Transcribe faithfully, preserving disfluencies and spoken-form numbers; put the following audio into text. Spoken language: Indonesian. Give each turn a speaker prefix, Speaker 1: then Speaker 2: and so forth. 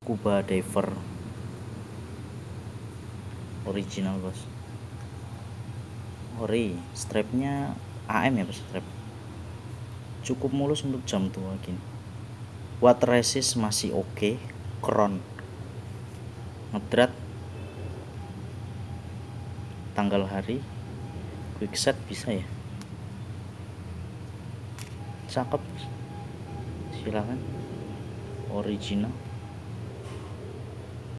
Speaker 1: Scuba diver original bos. Ori strapnya A M ya bos, strap cukup mulus untuk jam tua gini. Water resist masih oke, okay. Crown ngedrat, tanggal hari, quick set bisa ya, cakep, silakan, original.